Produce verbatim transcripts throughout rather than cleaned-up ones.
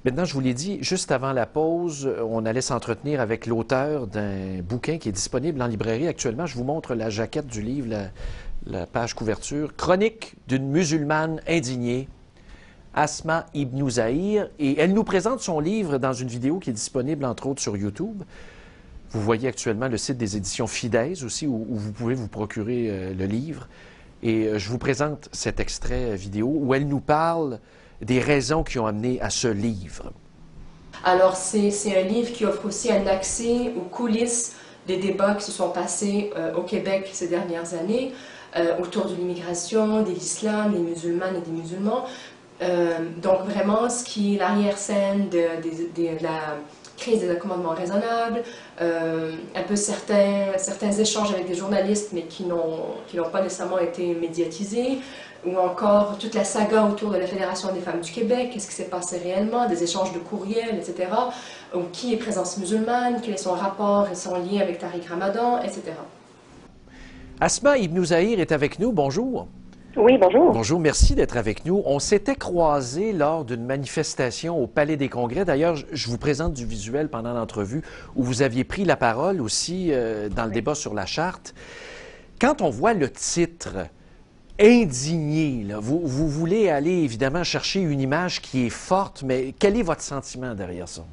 Maintenant, je vous l'ai dit, juste avant la pause, on allait s'entretenir avec l'auteur d'un bouquin qui est disponible en librairie actuellement. Je vous montre la jaquette du livre, la, la page couverture. Chronique d'une musulmane indignée, Asma Ibn Zahir. Et elle nous présente son livre dans une vidéo qui est disponible, entre autres, sur YouTube. Vous voyez actuellement le site des éditions Fidèse aussi, où, où vous pouvez vous procurer euh, le livre. Et euh, je vous présente cet extrait vidéo où elle nous parle des raisons qui ont amené à ce livre. Alors, c'est un livre qui offre aussi un accès aux coulisses des débats qui se sont passés euh, au Québec ces dernières années, euh, autour de l'immigration, de l'islam, des musulmanes et des musulmans. Euh, donc, vraiment, ce qui est l'arrière-scène de, de, de, de la crise des accommodements raisonnables, euh, un peu certains, certains échanges avec des journalistes, mais qui n'ont pas nécessairement été médiatisés, ou encore toute la saga autour de la Fédération des femmes du Québec, qu'est-ce qui s'est passé réellement, des échanges de courriels, et cetera, ou qui est présence musulmane, quel est son rapport et son lien avec Tariq Ramadan, et cetera. Asma Ibn Zahir est avec nous, bonjour. Oui, bonjour. Bonjour, merci d'être avec nous. On s'était croisés lors d'une manifestation au Palais des Congrès. D'ailleurs, je vous présente du visuel pendant l'entrevue où vous aviez pris la parole aussi euh, dans le oui. débat sur la charte. Quand on voit le titre « Indigné », là, vous, vous voulez aller évidemment chercher une image qui est forte, mais quel est votre sentiment derrière ça?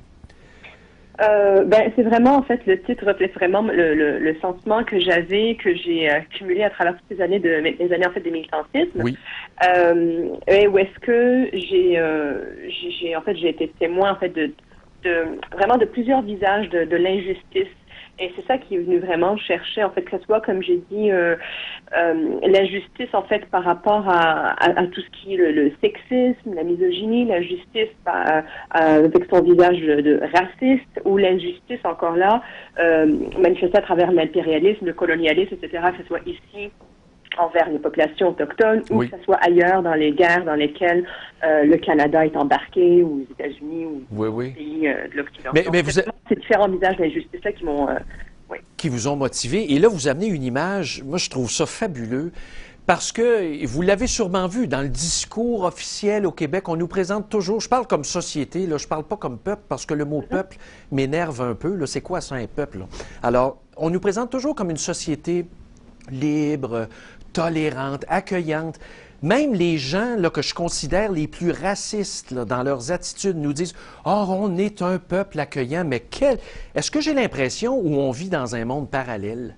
Euh, ben, c'est vraiment, en fait, le titre reflète vraiment le, le, le sentiment que j'avais, que j'ai accumulé à travers toutes ces années de les années en fait de militantisme. Oui. Euh, et où est-ce que j'ai, euh, j'ai, en fait, j'ai été témoin en fait de, de vraiment de plusieurs visages de, de l'injustice. Et c'est ça qui est venu vraiment chercher, en fait, que ce soit, comme j'ai dit, euh, euh, l'injustice, en fait, par rapport à, à, à tout ce qui est le, le sexisme, la misogynie, l'injustice euh, avec son visage de, de raciste, ou l'injustice, encore là, euh, manifestée à travers l'impérialisme, le colonialisme, et cetera, que ce soit ici, envers les populations autochtones, ou oui. que ce soit ailleurs dans les guerres dans lesquelles euh, le Canada est embarqué, ou les États-Unis, ou oui, oui. les pays euh, de l'Occident. Mais, mais vous c'est ces différents visages d'injustice-là qui m'ont... Euh, oui. Qui vous ont motivé. Et là, vous amenez une image, moi je trouve ça fabuleux, parce que vous l'avez sûrement vu dans le discours officiel au Québec, on nous présente toujours, je parle comme société, là, je parle pas comme peuple, parce que le mot peuple m'énerve un peu. C'est quoi ça, un peuple? Là? Alors, on nous présente toujours comme une société libre, tolérante, accueillante. Même les gens là, que je considère les plus racistes là, dans leurs attitudes nous disent « Oh, on est un peuple accueillant. » Mais quel... est-ce que j'ai l'impression où on vit dans un monde parallèle?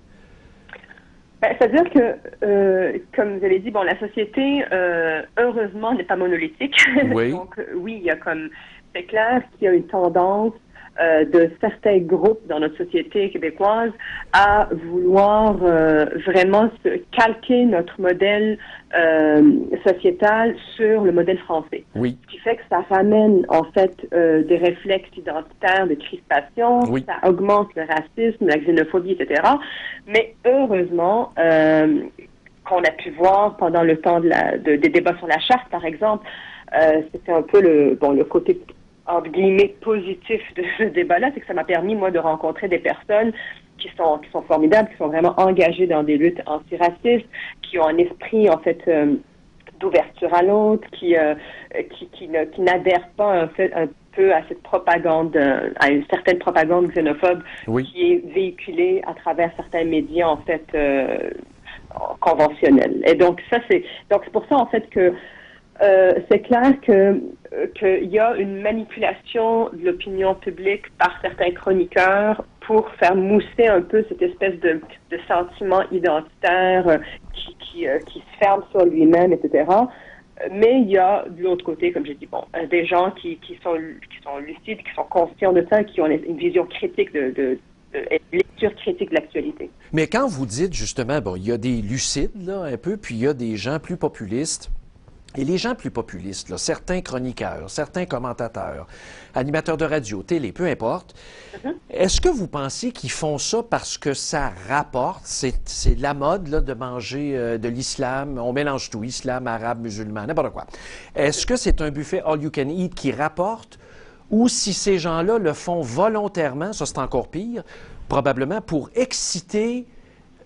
Ben, c'est-à-dire que, euh, comme vous avez dit, bon, la société, euh, heureusement, n'est pas monolithique. Oui. Donc, oui, il y a comme... C'est clair qu'il y a une tendance Euh, de certains groupes dans notre société québécoise à vouloir euh, vraiment se calquer notre modèle euh, sociétal sur le modèle français. Oui. Ce qui fait que ça ramène en fait euh, des réflexes identitaires de crispation, oui. ça augmente le racisme, la xénophobie, et cetera. Mais heureusement, euh, qu'on a pu voir pendant le temps de la, de, des débats sur la charte, par exemple, euh, c'était un peu le, bon, le côté entre guillemets positif de ce débat-là, c'est que ça m'a permis, moi, de rencontrer des personnes qui sont qui sont formidables, qui sont vraiment engagées dans des luttes antiracistes, qui ont un esprit, en fait, euh, d'ouverture à l'autre, qui, euh, qui, qui, ne, qui n'adhèrent pas, en fait, un peu à cette propagande, euh, à une certaine propagande xénophobe oui. qui est véhiculée à travers certains médias, en fait, euh, conventionnels. Et donc, ça, c'est, donc, c'est pour ça, en fait, que Euh, c'est clair que qu'il y a une manipulation de l'opinion publique par certains chroniqueurs pour faire mousser un peu cette espèce de, de sentiment identitaire euh, qui, qui, euh, qui se ferme sur lui-même, et cetera. Mais il y a de l'autre côté, comme j'ai dit, bon, euh, des gens qui, qui sont qui sont lucides, qui sont conscients de ça, qui ont une vision critique de, de une lecture critique de l'actualité. Mais quand vous dites justement, bon, il y a des lucides là un peu, puis il y a des gens plus populistes. Et les gens plus populistes, là, certains chroniqueurs, certains commentateurs, animateurs de radio, télé, peu importe, mm-hmm. est-ce que vous pensez qu'ils font ça parce que ça rapporte? C'est la mode là, de manger euh, de l'islam, on mélange tout, islam, arabe, musulman, n'importe quoi. Est-ce que c'est un buffet all you can eat qui rapporte? Ou si ces gens-là le font volontairement, ça c'est encore pire, probablement pour exciter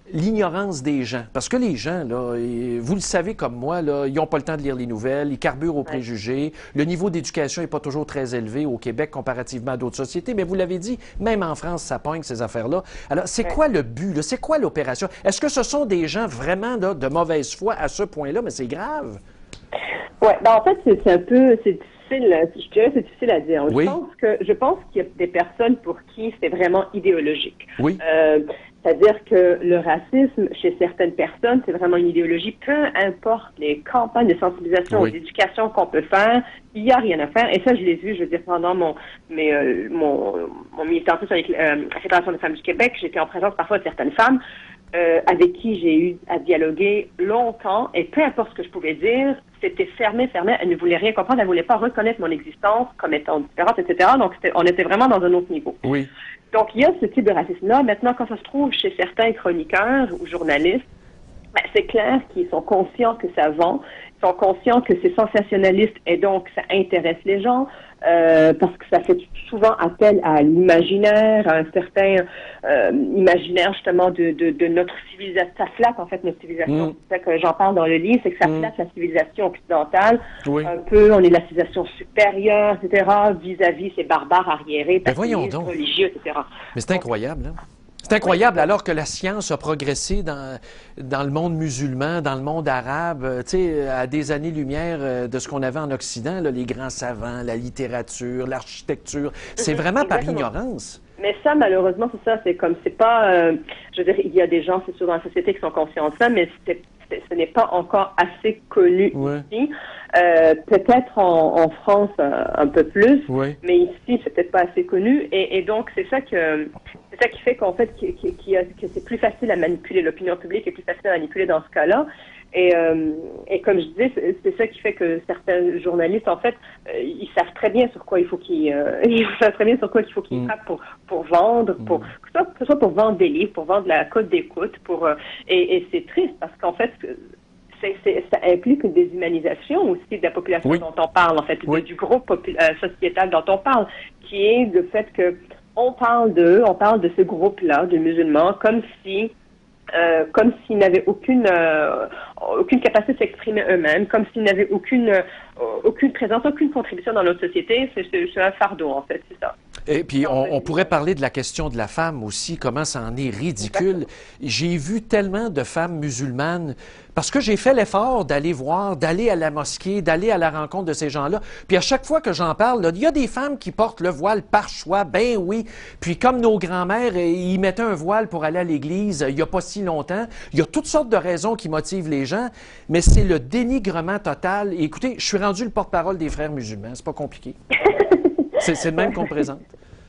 l'ignorance des gens. Parce que les gens, là, vous le savez comme moi, là, ils n'ont pas le temps de lire les nouvelles, ils carburent aux préjugés. Le niveau d'éducation n'est pas toujours très élevé au Québec comparativement à d'autres sociétés, mais vous l'avez dit, même en France, ça pogne ces affaires-là. Alors, c'est quoi le but? C'est quoi l'opération? Est-ce que ce sont des gens vraiment là, de mauvaise foi à ce point-là? Mais c'est grave. Oui, ben en fait, c'est un peu... c'est difficile, je dirais c'est difficile à dire. Oui. Je pense que je pense qu'il y a des personnes pour qui c'est vraiment idéologique. Oui. Euh, C'est-à-dire que le racisme, chez certaines personnes, c'est vraiment une idéologie. Peu importe les campagnes de sensibilisation oui. ou d'éducation qu'on peut faire, il n'y a rien à faire. Et ça, je l'ai vu, je veux dire, pendant mon mes, euh, mon, mon militantisme avec euh, la Fédération des femmes du Québec, j'étais en présence parfois de certaines femmes euh, avec qui j'ai eu à dialoguer longtemps. Et peu importe ce que je pouvais dire, c'était fermé, fermé. Elle ne voulait rien comprendre, elle ne voulait pas reconnaître mon existence comme étant différente, et cetera. Donc, on était vraiment dans un autre niveau. Oui. Donc, il y a ce type de racisme-là. Maintenant, quand ça se trouve chez certains chroniqueurs ou journalistes, ben, c'est clair qu'ils sont conscients que ça vend, ils sont conscients que c'est sensationnaliste et donc ça intéresse les gens euh, parce que ça fait souvent appel à l'imaginaire, à un certain euh, imaginaire justement de, de, de notre civilisation. Ça flatte en fait notre civilisation. Mm. C'est ça que j'en parle dans le livre, c'est que ça Mm. flatte la civilisation occidentale. Oui. Un peu, on est la civilisation supérieure, et cetera, vis-à-vis ces barbares arriérés, Ben voyons donc. religieux, et cetera. Mais c'est incroyable, hein? C'est incroyable, alors que la science a progressé dans, dans le monde musulman, dans le monde arabe, euh, tu sais, à des années-lumière euh, de ce qu'on avait en Occident, là, les grands savants, la littérature, l'architecture. C'est vraiment par ignorance. Mais ça, malheureusement, c'est ça. C'est comme, c'est pas, euh, je veux dire, il y a des gens, c'est sûr, dans la société qui sont conscients de ça, mais c'est, c'est, ce n'est pas encore assez connu Ouais. ici. Euh, peut-être en, en France euh, un peu plus, Ouais. mais ici, c'est peut-être pas assez connu. Et, et donc, c'est ça que, c'est ça qui fait qu'en fait, qui, qui, qui a, que c'est plus facile à manipuler. L'opinion publique est plus facile à manipuler dans ce cas-là. Et, euh, et comme je disais, c'est, c'est ça qui fait que certains journalistes, en fait, euh, ils savent très bien sur quoi il faut qu'ils, euh, ils savent très bien sur quoi il faut qu'ils Mm. frappent pour pour vendre, pour Mm. que ce soit, que ce soit pour vendre des livres, pour vendre la cote d'écoute, pour euh, et, et c'est triste parce qu'en fait, c'est, c'est, ça implique une déshumanisation aussi de la population Oui. dont on parle, en fait, Oui. du groupe popu- euh, sociétal dont on parle, qui est le fait que on parle d'eux, on parle de ce groupe-là, de musulmans, comme si Euh, comme s'ils n'avaient aucune euh, aucune capacité de s'exprimer eux-mêmes, comme s'ils n'avaient aucune euh, aucune présence, aucune contribution dans notre société. C'est, c'est, c'est un fardeau, en fait, c'est ça. Et puis, on, on pourrait parler de la question de la femme aussi, comment ça en est ridicule. J'ai vu tellement de femmes musulmanes, parce que j'ai fait l'effort d'aller voir, d'aller à la mosquée, d'aller à la rencontre de ces gens-là. Puis à chaque fois que j'en parle, là, il y a des femmes qui portent le voile par choix, ben oui. Puis comme nos grands-mères, ils mettaient un voile pour aller à l'église il n'y a pas si longtemps. Il y a toutes sortes de raisons qui motivent les gens, mais c'est le dénigrement total. Et écoutez, je suis rendu le porte-parole des frères musulmans, c'est pas compliqué. c'est, c'est le même qu'on présente.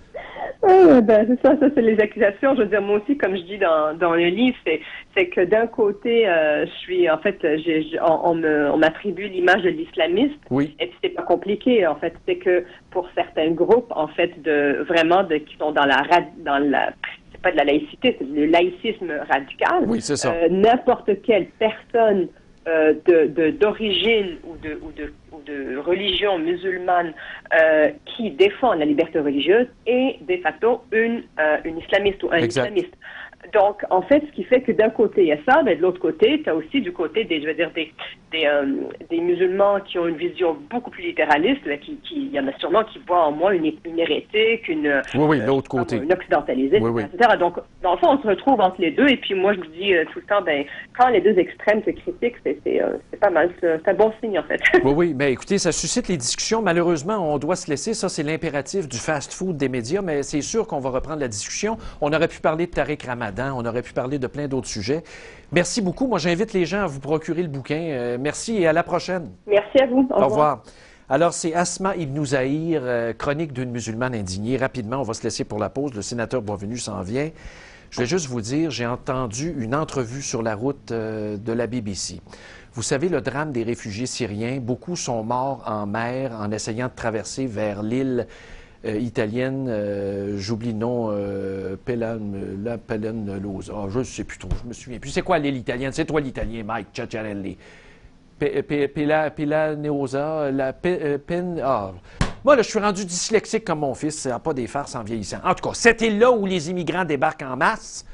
Ah, ben, c'est ça, ça c'est les accusations. Je veux dire, moi aussi, comme je dis dans, dans le livre, c'est, c'est que d'un côté, euh, je suis, en fait, j'ai, j'ai- on, on, me, on m'attribue l'image de l'islamiste. Oui. Et puis c'est pas compliqué, en fait. C'est que pour certains groupes, en fait, de vraiment de qui sont dans la rad- dans la c'est pas de la laïcité, c'est du laïcisme radical. Oui, c'est ça. Euh, n'importe quelle personne euh, de, de d'origine ou de ou de ou de religion musulmane euh, qui défend la liberté religieuse est de facto une euh, une islamiste ou un Exact. islamiste. Donc, en fait, ce qui fait que d'un côté, il y a ça, mais de l'autre côté, tu as aussi du côté des, je veux dire, des, des, euh, des musulmans qui ont une vision beaucoup plus littéraliste, là, qui, qui, il y en a sûrement qui voient en moi une, une hérétique, une, Oui, oui, euh, l'autre je sais pas, côté. une occidentalisée, Oui, oui. et cetera. Donc, dans le fond, on se retrouve entre les deux, et puis moi, je me dis euh, tout le temps, ben, quand les deux extrêmes se critiquent, c'est, c'est, euh, c'est pas mal, c'est, c'est un bon signe, en fait. Oui, oui, mais écoutez, ça suscite les discussions. Malheureusement, on doit se laisser. Ça, c'est l'impératif du fast-food des médias, mais c'est sûr qu'on va reprendre la discussion. On aurait pu parler de Tariq Ramadan, on aurait pu parler de plein d'autres sujets. Merci beaucoup. Moi, j'invite les gens à vous procurer le bouquin. Euh, merci et à la prochaine. Merci à vous. Au revoir. Au revoir. Alors, c'est Asma Ibn Zahir, euh, chronique d'une musulmane indignée. Rapidement, on va se laisser pour la pause. Le sénateur Boisvenu s'en vient. Je vais juste vous dire, j'ai entendu une entrevue sur la route euh, de la B B C. Vous savez, le drame des réfugiés syriens, beaucoup sont morts en mer en essayant de traverser vers l'île euh, italienne, euh, j'oublie le nom, euh, Pelan, la Pellanlosa. Ah, je ne sais plus trop, je me souviens plus. C'est quoi l'île italienne? C'est toi l'italien, Mike Ciacciarelli. Pe- pe- Pela- Pelanosa, la Pe- euh, Pen... Ah. Moi, là, je suis rendu dyslexique comme mon fils. C'est pas des farces en vieillissant. En tout cas, cette île-là où les immigrants débarquent en masse,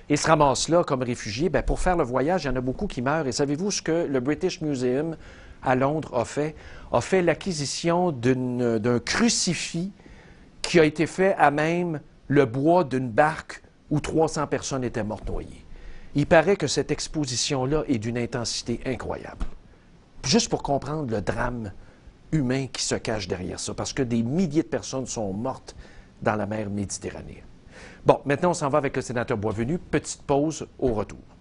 et se ramassent là comme réfugiés. Bien, pour faire le voyage, il y en a beaucoup qui meurent. Et savez-vous ce que le British Museum à Londres a fait? A fait l'acquisition d'un crucifix qui a été fait à même le bois d'une barque où trois cents personnes étaient mortes noyées. Il paraît que cette exposition-là est d'une intensité incroyable. Juste pour comprendre le drame humain qui se cache derrière ça, parce que des milliers de personnes sont mortes dans la mer Méditerranée. Bon, maintenant, on s'en va avec le sénateur Boisvenu. Petite pause, au retour.